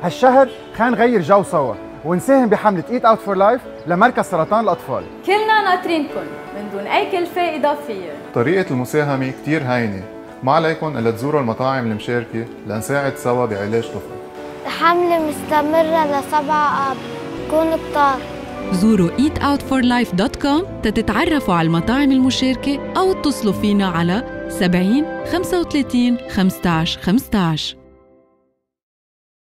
هالشهر خلينا نغير جو سوا ونساهم بحملة Eat Out for Life لمركز سرطان الأطفال. كلنا ناطرينكم من دون أي كلفة إضافية. طريقة المساهمة كتير هينة، ما عليكم إلا تزوروا المطاعم المشاركة لنساعد سوا بعلاج طفل. الحملة مستمرة ل7 آب، كونوا كتار. زوروا eatoutforlife.com تتعرفوا على المطاعم المشاركة أو اتصلوا فينا على 70 35 15 15.